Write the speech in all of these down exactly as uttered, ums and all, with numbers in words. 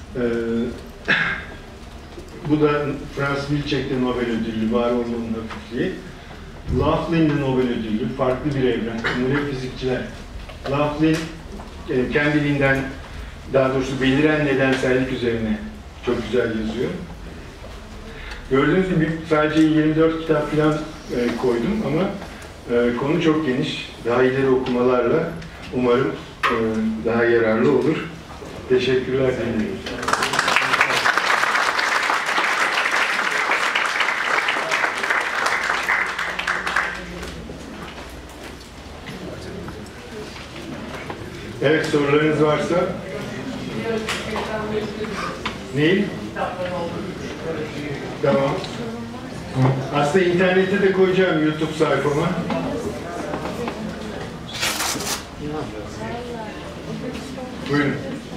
Ee, bu da Franz Wilczek'te Nobel ödüllü, var olmanın hafifliği. Laughlin de Nobel ödüllü, farklı bir evren. Bunlar hep fizikçiler. Laughlin e, kendiliğinden, daha doğrusu beliren nedensellik üzerine çok güzel yazıyor. Gördüğünüz gibi sadece yirmi dört kitap falan e, koydum ama e, konu çok geniş. Daha ileri okumalarla umarım e, daha yararlı olur. Teşekkürler diliyorum. Evet, sorularınız varsa. Neyi? Tamam. Aslında internette de koyacağım, YouTube sayfama. Buyurun.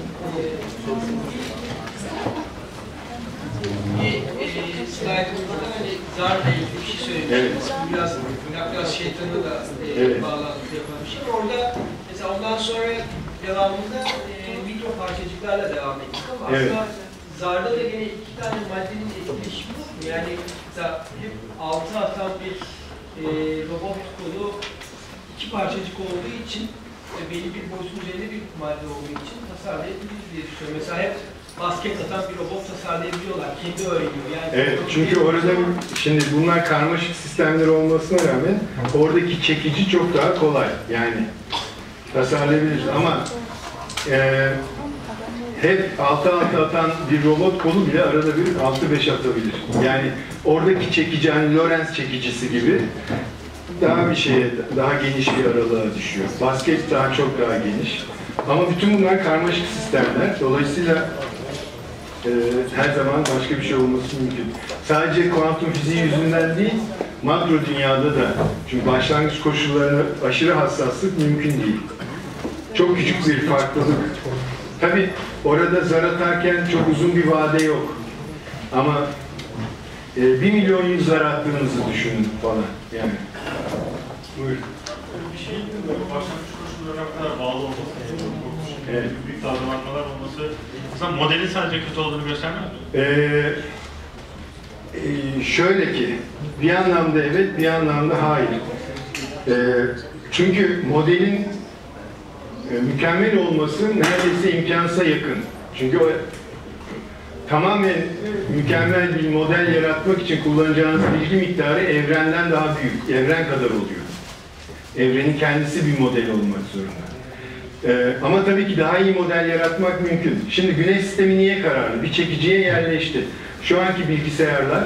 Slaytımızda hani zarla ilgili bir şey söylemiştim. Evet. Biraz, biraz şeytanı da e, evet. bağlantı yapamışım. Orada mesela ondan sonra devamında e, mikro parçacıklarla devam ettik ama evet. aslında zarda da yine iki tane maddenin etkileşimi yok mu? Yani mesela hep altı atan bir e, robot kolu iki parçacık olduğu için e, belli bir boyutun üzerinde bir madde olduğu için tasarlayabiliriz diye düşünüyorum. Mesela hep basket atan bir robot tasarlayabiliyorlar, kendi öğreniyor. Yani evet, çünkü orada şimdi bunlar karmaşık sistemler olmasına rağmen oradaki çekici çok daha kolay. Yani tasarlayabiliriz ama e, hep altı altı atan bir robot kolu bile arada bir altı beş atabilir. Yani oradaki çekici, hani Lorentz çekicisi gibi daha bir şeye, daha geniş bir aralığa düşüyor. Basket daha çok daha geniş. Ama bütün bunlar karmaşık sistemler. Dolayısıyla e, her zaman başka bir şey olması mümkün. Sadece kuantum fiziği yüzünden değil, makro dünyada da. Çünkü başlangıç koşullarına aşırı hassaslık mümkün değil. Çok küçük bir farklılık. Tabii orada zar atarken çok uzun bir vade yok. Ama e, bir milyon yıl zar attığınızı düşünün falan. Yani. Buyur. Bir şeyin başlangıç koşullarına kadar bağlı olması, evet. büyük dalgalanmalar olması, aslında modelin sadece kötü olduğunu göstermez mi? Ee, e, şöyle ki, bir anlamda evet, bir anlamda hayır. Ee, çünkü modelin e, mükemmel olması neredeyse imkansa yakın. Çünkü o tamamen mükemmel bir model yaratmak için kullanacağınız bilgi miktarı evrenden daha büyük, evren kadar oluyor. Evrenin kendisi bir model olmak zorunda. Ee, ama tabii ki daha iyi model yaratmak mümkün. Şimdi Güneş sistemi niye kararlı? Bir çekiciye yerleşti. Şu anki bilgisayarlar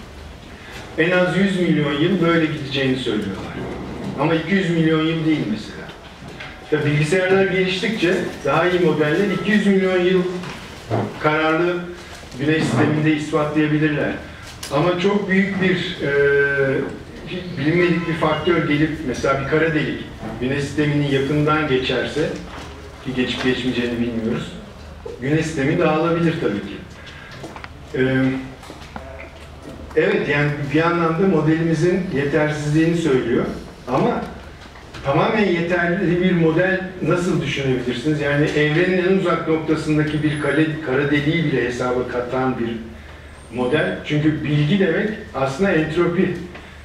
en az yüz milyon yıl böyle gideceğini söylüyorlar. Ama iki yüz milyon yıl değil mesela. Tabii bilgisayarlar geliştikçe daha iyi modeller iki yüz milyon yıl kararlı Güneş sisteminde ispatlayabilirler. Ama çok büyük bir e, bilinmedik bir faktör gelip mesela bir kara delik Güneş sisteminin yakından geçerse, ki geçip geçmeyeceğini bilmiyoruz, Güneş sistemi dağılabilir tabii ki. Ee, evet, yani bir anlamda modelimizin yetersizliğini söylüyor ama tamamen yeterli bir model nasıl düşünebilirsiniz? Yani evrenin en uzak noktasındaki bir kare, kara deliği bile hesaba katan bir model. Çünkü bilgi demek aslında entropi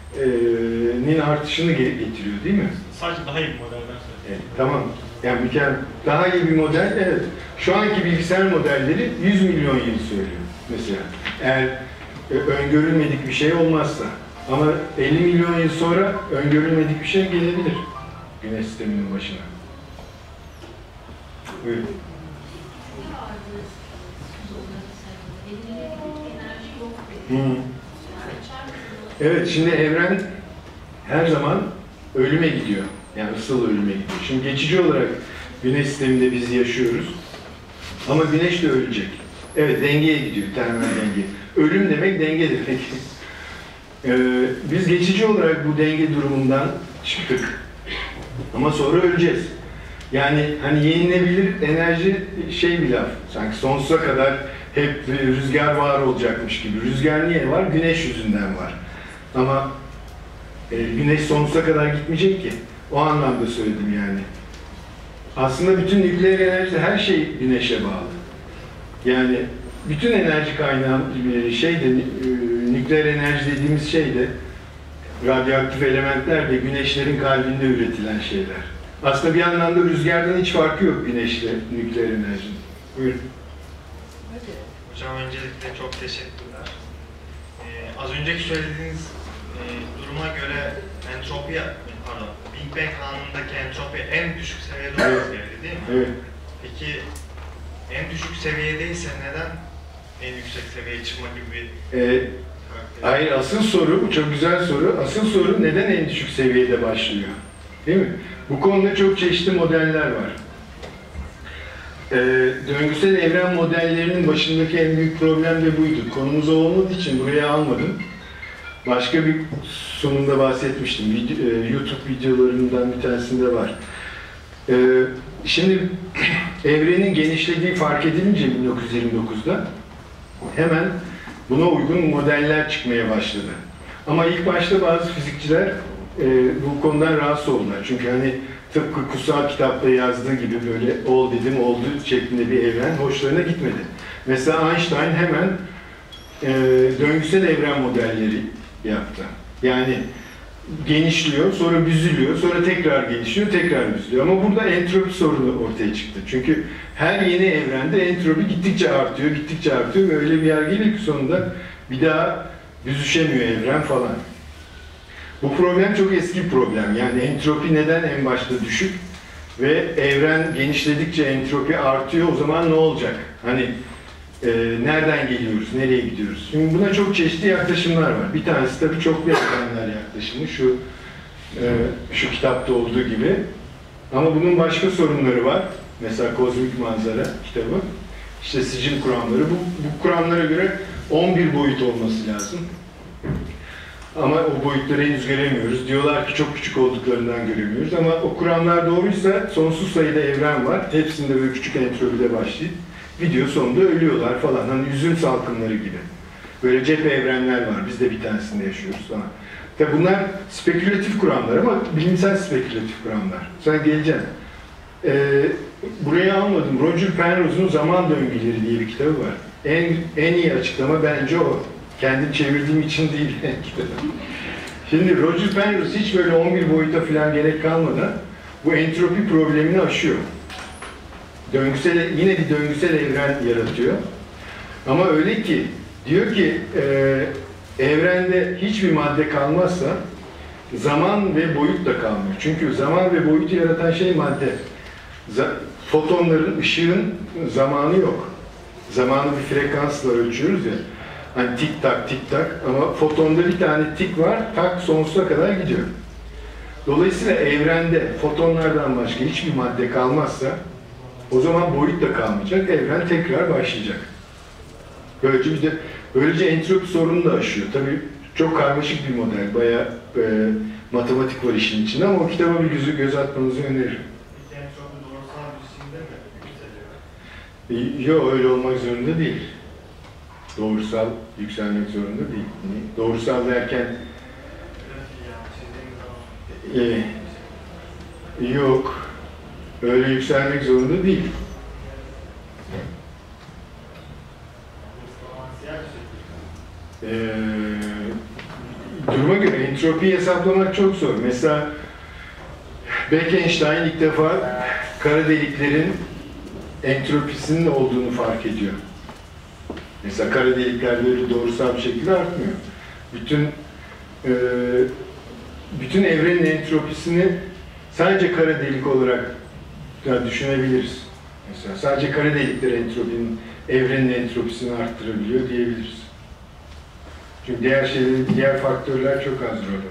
nin artışını getiriyor değil mi? Sadece daha iyi bir modelden sonra. Evet, tamam. Yani mükemmel. Daha iyi bir model, evet. Şu anki bilgisayar modelleri yüz milyon yıl söylüyor mesela. Eğer e, öngörülmedik bir şey olmazsa. Ama elli milyon yıl sonra öngörülmedik bir şey gelebilir Güneş sisteminin başına. Buyurun. Hmm. Evet, şimdi evren her zaman ölüme gidiyor. Yani ısıl ölüme gidiyor. Şimdi geçici olarak Güneş sisteminde biz yaşıyoruz. Ama Güneş de ölecek. Evet, dengeye gidiyor, termal denge. Ölüm demek denge demek. Ee, biz geçici olarak bu denge durumundan çıktık. Ama sonra öleceğiz. Yani hani yenilebilir enerji şey bir laf. Sanki sonsuza kadar hep rüzgar var olacakmış gibi. Rüzgar niye var? Güneş yüzünden var. Ama e, Güneş sonsuza kadar gitmeyecek ki. O anlamda söyledim yani. Aslında bütün nükleer enerji, her şey Güneş'e bağlı. Yani bütün enerji kaynağı şey de, nükleer enerji dediğimiz şey de, radyoaktif elementler de güneşlerin kalbinde üretilen şeyler. Aslında bir anlamda rüzgardan hiç farkı yok güneşle nükleer enerjinin. Buyurun. Hocam öncelikle çok teşekkürler. Ee, az önceki söylediğiniz e, duruma göre entropi, pardon, Big Bang kanunundaki entropi en düşük seviyede olması gerekli değil mi? Evet. Peki en düşük seviyedeyse neden en yüksek seviyeye çıkma gibi bir Ee, hayır, asıl soru, bu çok güzel soru. Asıl soru neden en düşük seviyede başlıyor? Değil mi? Bu konuda çok çeşitli modeller var. Ee, döngüsel evren modellerinin başındaki en büyük problem de buydu. Konumuz olmadığı için buraya almadım. Başka bir sunumda bahsetmiştim. Video, e, YouTube videolarından bir tanesinde var. Ee, şimdi evrenin genişlediği fark edilince bin dokuz yüz yirmi dokuzda hemen buna uygun modeller çıkmaya başladı. Ama ilk başta bazı fizikçiler e, bu konudan rahatsız oldular. Çünkü hani tıpkı kutsal kitapta yazdığı gibi böyle ol dedim oldu şeklinde bir evren hoşlarına gitmedi. Mesela Einstein hemen e, döngüsel evren modelleri yaptı. Yani genişliyor, sonra büzülüyor, sonra tekrar genişliyor, tekrar büzülüyor. Ama burada entropi sorunu ortaya çıktı. Çünkü her yeni evrende entropi gittikçe artıyor, gittikçe artıyor ve öyle bir yer geliyor ki sonunda bir daha büzüşemiyor evren falan. Bu problem çok eski bir problem. Yani entropi neden en başta düşük ve evren genişledikçe entropi artıyor, o zaman ne olacak? Hani e, nereden geliyoruz, nereye gidiyoruz? Şimdi buna çok çeşitli yaklaşımlar var. Bir tanesi tabii çoklu evrenler yaklaşımı, şu e, şu kitapta olduğu gibi. Ama bunun başka sorunları var. Mesela Kozmik Manzara kitabı. İşte sicim kuramları. Bu, bu kuramlara göre on bir boyut olması lazım. Ama o boyutları henüz göremiyoruz. Diyorlar ki çok küçük olduklarından göremiyoruz. Ama o kuramlar doğruysa sonsuz sayıda evren var. Hepsinde böyle küçük entropide başlayıp video sonunda ölüyorlar falan. Hani üzüm salkımları gibi. Böyle cephe evrenler var. Biz de bir tanesinde yaşıyoruz falan. Tabi bunlar spekülatif kuramlar ama bilimsel spekülatif kuramlar. Sen geleceksin. Ee, buraya almadım. Roger Penrose'un Zaman Döngüleri diye bir kitabı var. En, en iyi açıklama bence o. Kendim çevirdiğim için değil. Şimdi Roger Penrose hiç böyle on bir boyuta falan gerek kalmadan bu entropi problemini aşıyor. Döngüsel, yine bir döngüsel evren yaratıyor. Ama öyle ki, diyor ki e, evrende hiçbir madde kalmazsa zaman ve boyut da kalmıyor. Çünkü zaman ve boyutu yaratan şey madde. Fotonların, ışığın zamanı yok. Zamanı bir frekansla ölçüyoruz ya. Hani tik tak tik tak ama fotonda bir tane tik var, tak sonsuza kadar gidiyor. Dolayısıyla evrende fotonlardan başka hiçbir madde kalmazsa o zaman boyut da kalmayacak, evren tekrar başlayacak. Böylece bir de böylece entropi sorunu da aşıyor. Tabii çok karmaşık bir model, bayağı e, matematik var işin içinde ama o kitaba bir gözü göz atmanızı öneririm. Peki entropi doğrusal biçimde mi yükseliyor? Yok, öyle olmak zorunda değil. Doğrusal yükselmek zorunda değil. Doğrusal derken e, yok, öyle yükselmek zorunda değil. E, duruma göre entropiyi hesaplamak çok zor. Mesela Bekenstein ilk defa kara deliklerin entropisinin olduğunu fark ediyor. Mesela kara delikler böyle doğrusal bir şekilde artmıyor. Bütün e, bütün evrenin entropisini sadece kara delik olarak yani düşünebiliriz. Mesela sadece kara delikler entropinin, evrenin entropisini arttırabiliyor diyebiliriz. Çünkü diğer şeyler, diğer faktörler çok az rol oynuyor.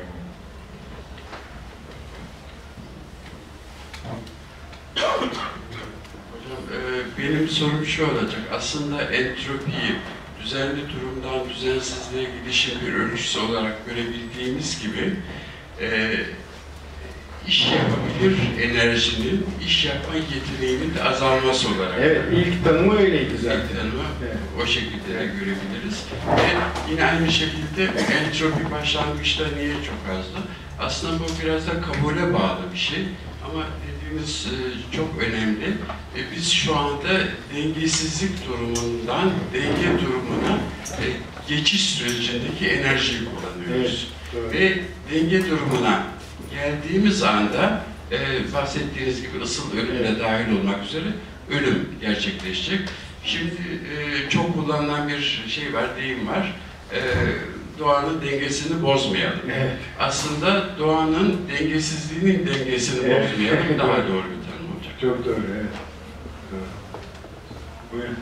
Benim sorum şu olacak. Aslında entropiyi düzenli durumdan düzensizliğe gidişin bir ölçüsü olarak görebildiğimiz gibi e, iş yapabilir enerjinin, iş yapma yeteneğinin de azalması olarak. Evet, ilk tanımı öyleydi zaten. İlk tanımı evet. O şekilde de görebiliriz. Ve yine aynı şekilde entropi başlangıçta niye çok azdı? Aslında bu biraz da kabule bağlı bir şey. Ama belirttiğiniz e, çok önemli. E, biz şu anda dengesizlik durumundan denge durumuna e, geçiş sürecindeki enerjiyi kullanıyoruz. Evet, ve denge durumuna geldiğimiz anda e, bahsettiğiniz gibi ısıl ölümle evet. dahil olmak üzere ölüm gerçekleşecek. Şimdi e, çok kullanılan bir şey var, deyim var. E, doğanın dengesini bozmayalım. Evet. Aslında doğanın dengesizliğinin dengesini Evet. bozmayalım daha doğru bir tanım olacak. Çok doğru, evet. Doğru. Buyurun.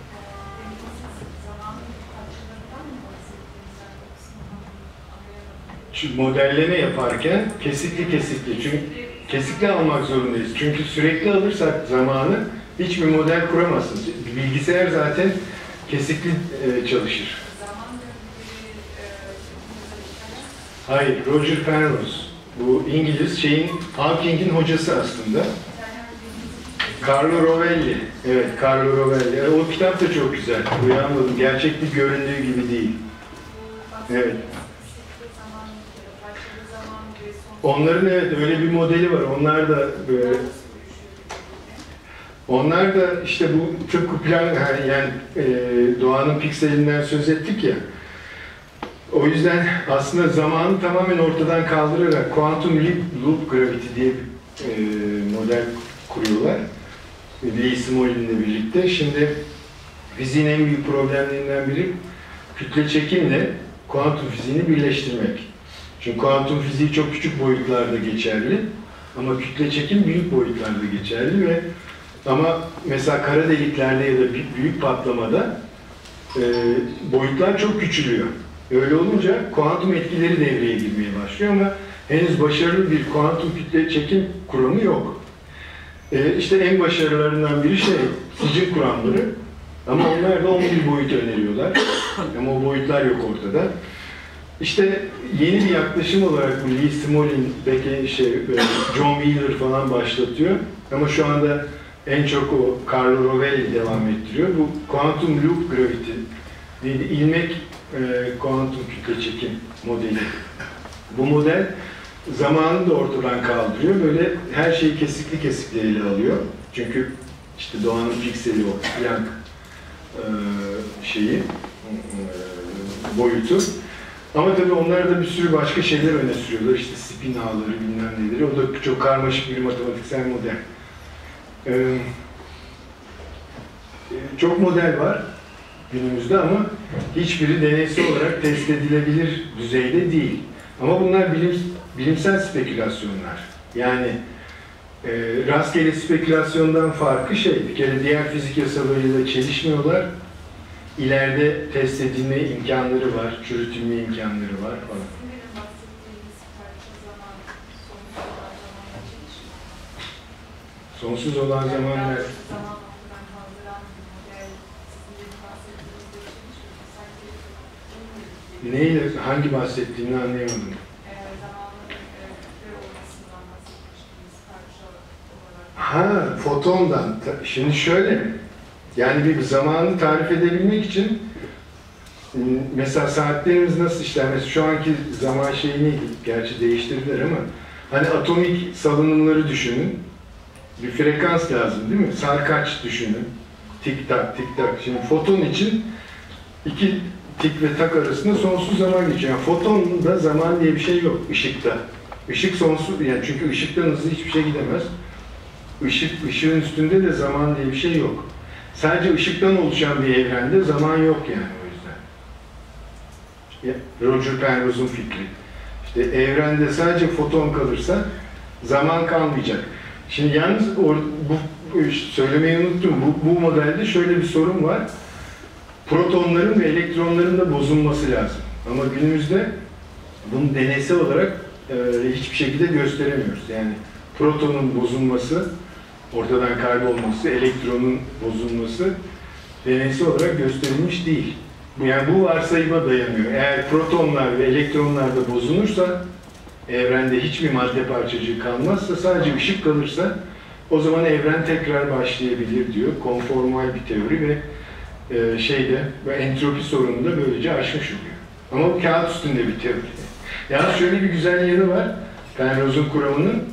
Şu modelleme yaparken kesikli kesikli, çünkü kesikli almak zorundayız. Çünkü sürekli alırsak zamanı hiçbir model kuramazsınız. Bilgisayar zaten kesikli e, çalışır. Hayır, Roger Penrose. Bu İngiliz şeyin, Hawking'in hocası aslında. Carlo Rovelli. Evet, Carlo Rovelli. E, o kitap da çok güzel. Uyanmadım. Gerçeklik göründüğü gibi değil. Evet. Onların evet öyle bir modeli var. Onlar da böyle, onlar da işte bu tıpkı plan, yani e, doğanın pikselinden söz ettik ya. O yüzden aslında zamanı tamamen ortadan kaldırarak Quantum Loop Gravity diye bir e, model kuruyorlar. Lee Smolin'le birlikte. Şimdi fiziğin en büyük problemlerinden biri kütle çekimle kuantum fiziğini birleştirmek. Çünkü kuantum fiziği çok küçük boyutlarda geçerli ama kütle çekim büyük boyutlarda geçerli ve ama mesela kara deliklerde ya da büyük patlamada e, boyutlar çok küçülüyor. Öyle olunca kuantum etkileri devreye girmeye başlıyor ama henüz başarılı bir kuantum kütle çekim kuramı yok. E, işte en başarılarından biri şey, sicim kuramları. Ama onlar da on bir boyut öneriyorlar. Ama o boyutlar yok ortada. İşte yeni bir yaklaşım olarak bu Lee Smolin, belki şey, John Wheeler falan başlatıyor. Ama şu anda en çok o Carlo Rovelli devam ettiriyor. Bu Quantum Loop Gravity, ilmek e, kuantum kütle çekim modeli. Bu model zamanı da ortadan kaldırıyor. Böyle her şeyi kesikli kesikli ele alıyor. Çünkü işte doğanın pikseli o, Planck e, şeyi, e, boyutu. Ama tabii onlar da bir sürü başka şeyler öne sürüyorlar. İşte spin ağları, bilmem neleri. O da çok karmaşık bir matematiksel model. Ee, çok model var günümüzde ama hiçbiri deneysel olarak test edilebilir düzeyde değil. Ama bunlar bilim, bilimsel spekülasyonlar. Yani e, rastgele spekülasyondan farkı şey, bir kere diğer fizik yasalarıyla çelişmiyorlar. İleride test edilme imkanları var, çürütülme imkanları var falan. Sonsuz olan zamanlar... Neyle, hangi bahsettiğini anlayamadım. Ha, fotondan. Şimdi şöyle mi? Yani bir zamanı tarif edebilmek için mesela saatlerimiz nasıl işler? Mesela şu anki zaman şeyi neydi? Gerçi değiştirdiler ama hani atomik salınımları düşünün. Bir frekans lazım değil mi? Sarkaç düşünün. Tik tak tik tak. Şimdi foton için iki tik ve tak arasında sonsuz zaman geçiyor. Yani fotonda zaman diye bir şey yok ışıkta. Işık sonsuz, yani çünkü ışıktan hızlı hiçbir şey gidemez. Işık, ışığın üstünde de zaman diye bir şey yok. Sadece ışıktan oluşan bir evrende zaman yok yani o yüzden. Roger Penrose'un fikri. İşte evrende sadece foton kalırsa zaman kalmayacak. Şimdi yalnız or, bu, bu söylemeyi unuttum. Bu, bu modelde şöyle bir sorun var. Protonların ve elektronların da bozulması lazım. Ama günümüzde bunu deneysel olarak e, hiçbir şekilde gösteremiyoruz. Yani protonun bozulması, ortadan kaybolması, elektronun bozulması deneysel olarak gösterilmiş değil. Yani bu varsayıma dayanıyor. Eğer protonlar ve elektronlar da bozulursa, evrende hiçbir madde parçacığı kalmazsa, sadece ışık kalırsa, o zaman evren tekrar başlayabilir diyor. Konformal bir teori ve e, şeyde, ve entropi sorununu da böylece aşmış oluyor. Ama bu kağıt üstünde bir teori. Yani şöyle bir güzel yanı var, Penrose'un kuramının.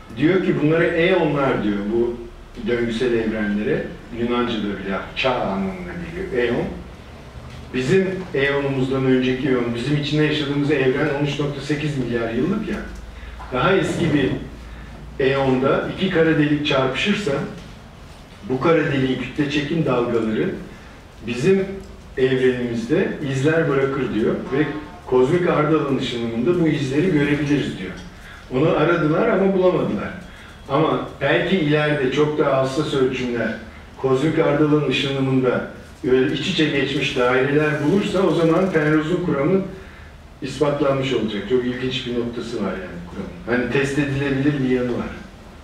Diyor ki bunlara eonlar diyor bu döngüsel evrenlere. Yunanca'da bile çağ anlamına geliyor. Eon. Bizim eonumuzdan önceki eon, bizim içinde yaşadığımız evren on üç nokta sekiz milyar yıllık ya. Daha eski bir eonda iki kara delik çarpışırsa bu kara deliğin kütle çekim dalgaları bizim evrenimizde izler bırakır diyor ve kozmik ardı alan ışınımında bu izleri görebiliriz diyor. Onu aradılar ama bulamadılar. Ama belki ileride çok daha hassas ölçümler kozmik ardı alan ışınımında öyle iç içe geçmiş daireler bulursa o zaman Penrose'un kuramı ispatlanmış olacak. Çok ilginç bir noktası var yani kuramın. Hani test edilebilir bir yanı var.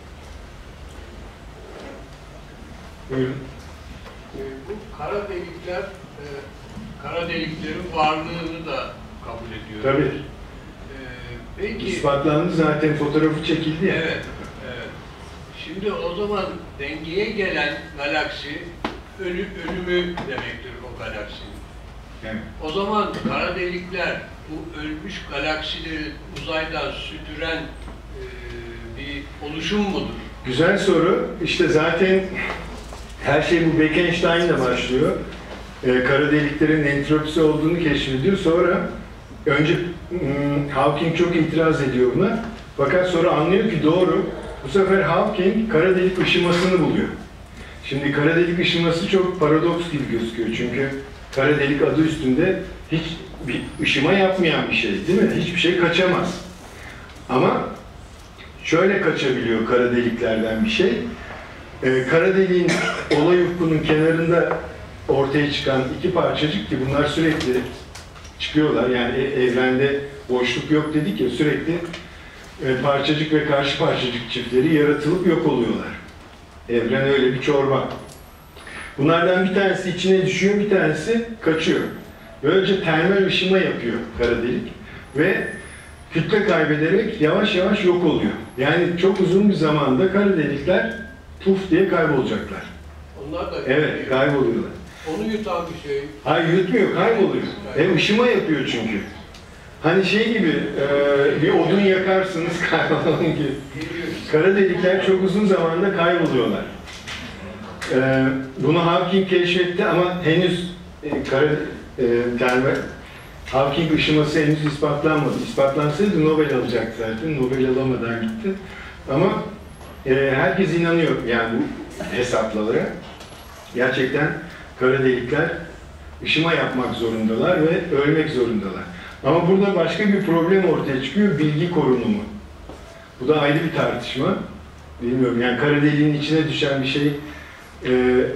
Buyurun. E, bu kara delikler, e, kara deliklerin varlığını da kabul ediyor. Tabii. E, peki. İspatlandı zaten, fotoğrafı çekildi ya. Evet, evet. Şimdi o zaman dengeye gelen galaksi ölü, ölümü demektir o galaksinin. Evet. O zaman kara delikler bu ölmüş galaksileri uzaydan süpüren e, bir oluşum mudur? Güzel soru. İşte zaten her şey bu Bekenstein'le başlıyor. Ee, kara deliklerin entropisi olduğunu keşfediyor. Sonra önce hmm, Hawking çok itiraz ediyor buna. Fakat sonra anlıyor ki doğru. Bu sefer Hawking kara delik ışımasını buluyor. Şimdi kara delik ışıması çok paradoks gibi gözüküyor. Çünkü kara delik adı üstünde hiç bir ışıma yapmayan bir şey, değil mi? Hiçbir şey kaçamaz. Ama şöyle kaçabiliyor kara deliklerden bir şey. Ee, kara deliğin olay ufkunun kenarında ortaya çıkan iki parçacık ki bunlar sürekli çıkıyorlar. Yani evrende boşluk yok dedik ya, sürekli e, parçacık ve karşı parçacık çiftleri yaratılıp yok oluyorlar. Evren öyle bir çorba. Bunlardan bir tanesi içine düşüyor, bir tanesi kaçıyor. Böylece termal ışıma yapıyor kara delik ve kütle kaybederek yavaş yavaş yok oluyor. Yani çok uzun bir zamanda kara delikler puf diye kaybolacaklar. Onlar da Evet, kayboluyorlar. onu yutan bir şey. Hayır, yutmuyor, kayboluyor. Hem ışıma yapıyor çünkü. Hani şey gibi, e, bir odun yakarsınız kaybolan gibi. Kara delikler çok uzun zamanda kayboluyorlar. E, bunu Hawking keşfetti ama henüz e, kara e, termal Hawking ışıması henüz ispatlanmadı. İspatlansaydı Nobel alacaktı zaten. Nobel alamadan gitti. Ama e, herkes inanıyor yani bu hesaplamalara. Gerçekten kara delikler ışıma yapmak zorundalar ve ölmek zorundalar. Ama burada başka bir problem ortaya çıkıyor, bilgi korunumu. Bu da ayrı bir tartışma. Bilmiyorum yani kara deliğin içine düşen bir şey, e,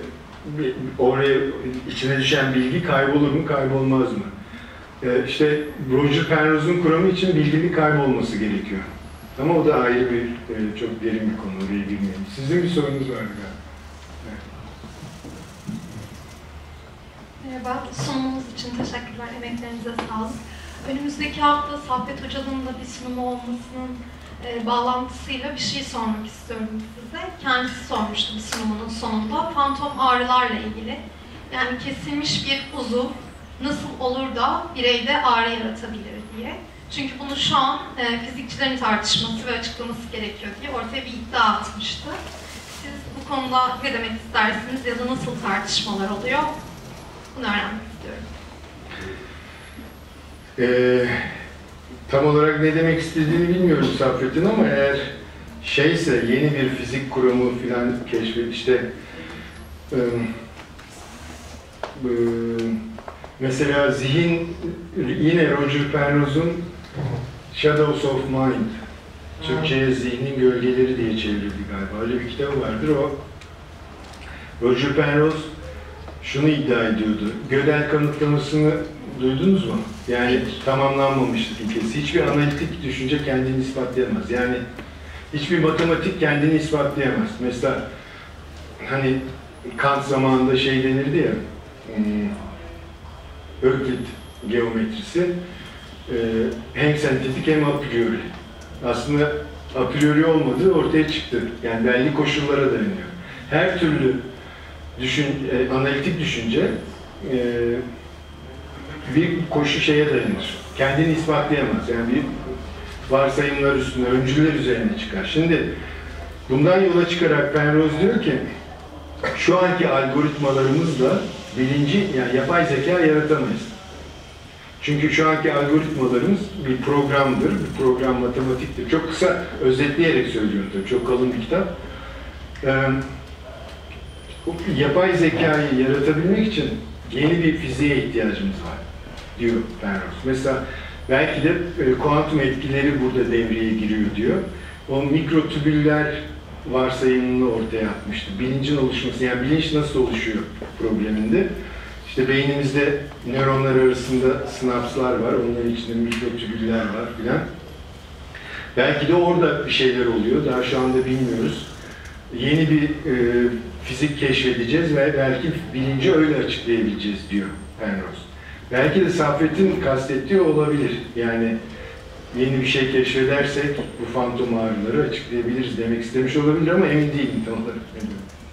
oraya içine düşen bilgi kaybolur mu, kaybolmaz mı? E, işte Roger Penrose'un kuramı için bilginin kaybolması gerekiyor. Ama o da ayrı bir, e, çok derin bir konu, oraya girmeyelim. Sizin bir sorunuz var galiba. Ben sunumunuz için teşekkürler, emeklerinize sağlık. Önümüzdeki hafta Saffet Hoca'nın da bir sunumu olmasının e, bağlantısıyla bir şey sormak istiyorum size. Kendisi sormuştu bir sunumunun sonunda. Fantom ağrılarla ilgili. Yani kesilmiş bir uzuv nasıl olur da bireyde ağrı yaratabilir diye. Çünkü bunu şu an e, fizikçilerin tartışması ve açıklaması gerekiyor diye ortaya bir iddia atmıştı. Siz bu konuda ne demek istersiniz ya da nasıl tartışmalar oluyor? Bunu öğrenmek istiyorum. Ee, tam olarak ne demek istediğini bilmiyorum Saffet'in ama eğer şeyse yeni bir fizik kuramı filan keşfet işte e, e, mesela zihin yine Roger Penrose'un Shadows of Mind, Türkçe'ye Zihnin Gölgeleri diye çevrildi galiba. Öyle bir kitabı vardır o. Roger Penrose şunu iddia ediyordu. Gödel kanıtlamasını duydunuz mu? Yani tamamlanmamışlık ilkesi. Hiçbir analitik düşünce kendini ispatlayamaz. Yani hiçbir matematik kendini ispatlayamaz. Mesela hani Kant zamanında şey denirdi ya, Öklit geometrisi hem sentetik hem a priori. Aslında a priori olmadığı ortaya çıktı. Yani belli koşullara dayanıyor. Her türlü düşün, e, analitik düşünce e, bir koşu şeye dayanır. Kendini ispatlayamaz. Yani bir varsayımlar üstüne, öncüller üzerine çıkar. Şimdi Bundan yola çıkarak Penrose diyor ki, şu anki algoritmalarımızla bilinci, yani yapay zeka yaratamayız. Çünkü şu anki algoritmalarımız bir programdır, bir program matematiktir. Çok kısa özetleyerek söylüyorum tabii, çok kalın bir kitap. Ee, yapay zekayı yaratabilmek için yeni bir fiziğe ihtiyacımız var, diyor Penrose. Mesela belki de e, kuantum etkileri burada devreye giriyor diyor. O mikrotübüller varsayımını ortaya atmıştı. Bilincin oluşması, yani bilinç nasıl oluşuyor probleminde. İşte beynimizde nöronlar arasında sinapslar var, onların içinde mikrotübüller var filan. Belki de orada bir şeyler oluyor, daha şu anda bilmiyoruz. Yeni bir e, fizik keşfedeceğiz ve belki bilinci öyle açıklayabileceğiz diyor Penrose. Belki de Saffet'in kastettiği olabilir. Yani yeni bir şey keşfedersek bu fantom ağrıları açıklayabiliriz demek istemiş olabilir ama emin değilim tam olarak. Evet.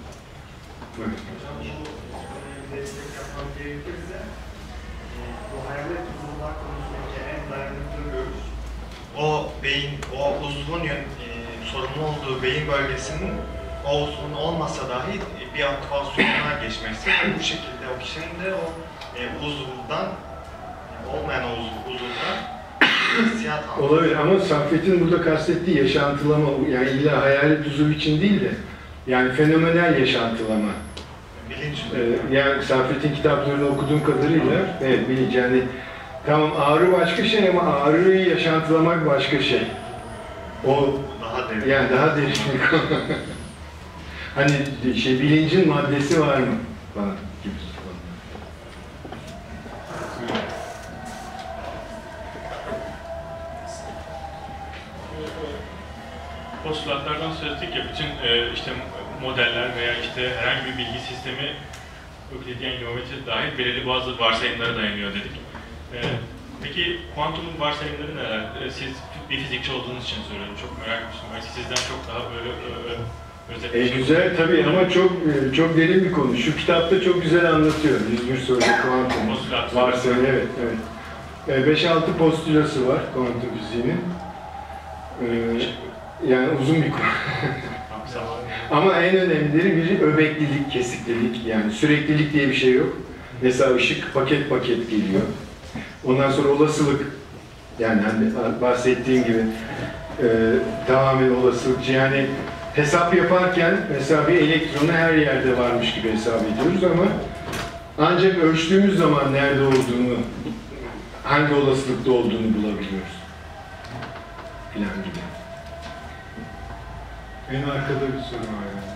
O beyin, o uzvun yön, e, sorumlu olduğu beyin bölgesinin o uzvun olmasa dahi bir aktivasyonuna geçmesi ve bu şekilde o kişinin de o e, uzvundan, e, olmayan o uzuv, uzuvdan hissiyat alması. Olabilir ama Saffet'in burada kastettiği yaşantılama, yani illa hayalet uzuv için değil de yani fenomenal yaşantılama. Bilinç. Ee, yani Saffet'in kitaplarını okuduğum kadarıyla, evet bilinç, yani tamam ağrı başka şey ama ağrıyı yaşantılamak başka şey. O Daha derin. yani daha derin bir konu. Hani şey, bilincin maddesi var mı falan gibi. Postulatlardan söz ettik ya, bütün e, işte modeller veya işte herhangi bir bilgi sistemi, Öklidyen geometri dahil belirli bazı varsayımlara dayanıyor dedik. E, peki kuantumun varsayımları neler? E, siz bir fizikçi olduğunuz için soruyorum, çok merak etmiştim. Belki sizden çok daha böyle e, özet bir E, şey. güzel tabii ama çok çok derin bir konu. Şu kitapta çok güzel anlatıyor. yüz bir soruda kuantum varsayım. Evet, evet. beş altı postülası var kuantum fiziğinin. E, yani uzun bir konu. Ama en önemlileri biri öbeklilik, kesiklilik, yani süreklilik diye bir şey yok. Mesela ışık paket paket geliyor. Ondan sonra olasılık, yani hani bahsettiğim gibi e, tamamen olasılıkçı, yani hesap yaparken mesela bir elektronu her yerde varmış gibi hesap ediyoruz ama ancak ölçtüğümüz zaman nerede olduğunu, hangi olasılıkta olduğunu bulabiliyoruz. Filan gibi. En arkada bir soru var yani.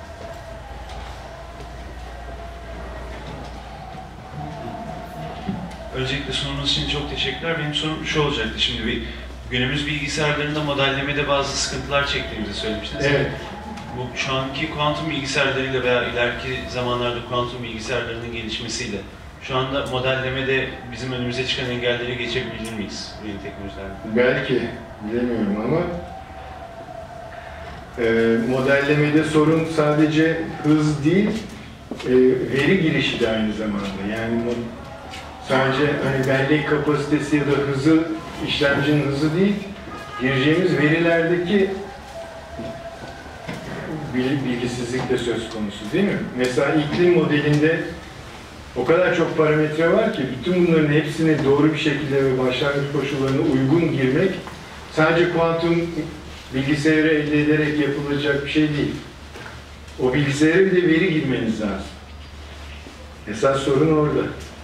Öncelikle sorunuz için çok teşekkürler. Benim sorum şu olacaktı. Şimdi bir, günümüz bilgisayarlarında modellemede bazı sıkıntılar çektiğimizi söylemiştiniz. Evet. Bu şu anki kuantum bilgisayarlarıyla veya ileriki zamanlarda kuantum bilgisayarlarının gelişmesiyle şu anda modellemede bizim önümüze çıkan engelleri geçebilir miyiz bu yeni teknolojilerle? Belki, bilemiyorum ama e, modellemede sorun sadece hız değil, e, veri girişi de aynı zamanda. Yani sadece hani bellek kapasitesi ya da hızı, işlemcinin hızı değil, gireceğimiz verilerdeki bilgisizlik de söz konusu değil mi? Mesela iklim modelinde o kadar çok parametre var ki bütün bunların hepsini doğru bir şekilde ve başlangıç koşullarına uygun girmek sadece kuantum bilgisayarı elde ederek yapılacak bir şey değil. O bilgisayara bir de veri girmeniz lazım. Esas sorun orada.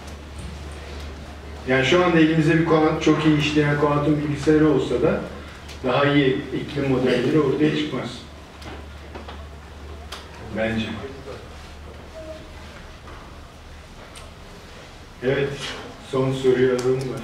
Yani şu anda elimizde bir kuantum, çok iyi işleyen kuantum bilgisayarı olsa da daha iyi iklim modelleri ortaya çıkmaz. Bence. Evet, son soruyu alalım mı?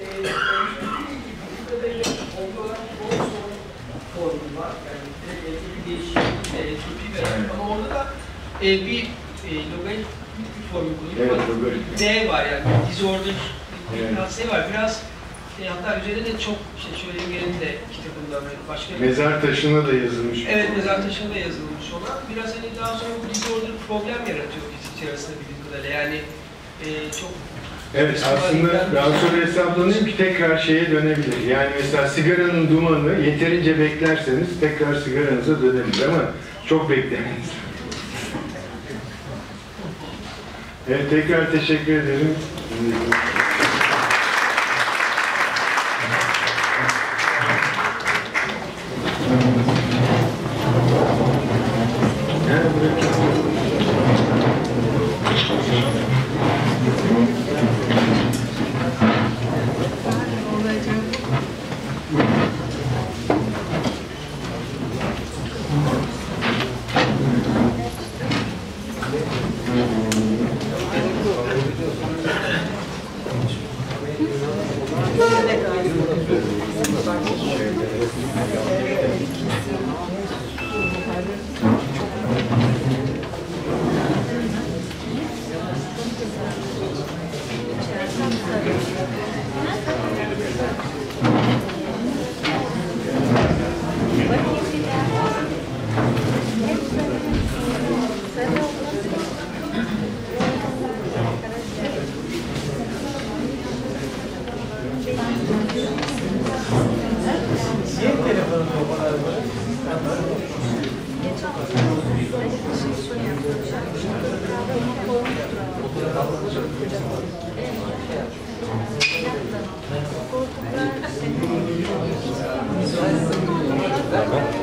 Formu var. Yani direkt entropi değişimi, entropi veren. Ama orada da e, bir e, logaritmik bir formül koyuyor. Evet, logaritmik. D var yani, disorder Evet. bir var. Biraz e, hatta üzerinde de çok şey Schrödinger'in de kitabında başka bir... Mezar taşına da yazılmış. Evet, mezar taşına da yazılmış olan. Biraz hani daha sonra bu disorder problem yaratıyor fizikçi arasında bildiğim kadarıyla. Yani e, çok... Evet, aslında daha sonra hesaplanıyor ki tekrar şeye dönebilir. Yani mesela sigaranın dumanı yeterince beklerseniz tekrar sigaranıza dönebilir ama Çok beklemeyiz. Evet, tekrar teşekkür ederim. Tamam.